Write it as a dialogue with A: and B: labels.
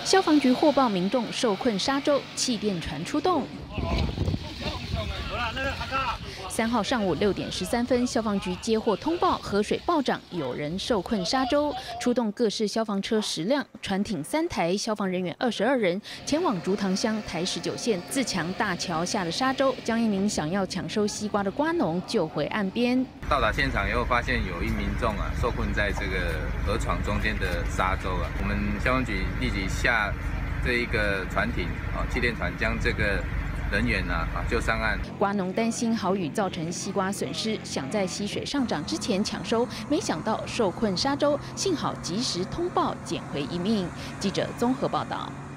A: 消防局获报民众受困沙洲，气垫船出动。3号上午6点13分，消防局接获通报，河水暴涨，有人受困沙洲，出动各式消防车10辆、船艇3台，消防人员22人，前往竹塘乡台19线自强大桥下的沙洲，将一名想要抢收西瓜的瓜农救回岸边。
B: 到达现场以后，发现有一民众受困在这个河床中间的沙洲我们消防局立即下这一个船艇气垫船，将这个人员救上岸。
A: 瓜农担心豪雨造成西瓜损失，想在溪水上涨之前抢收，没想到受困沙洲，幸好及时通报，捡回一命。记者综合报道。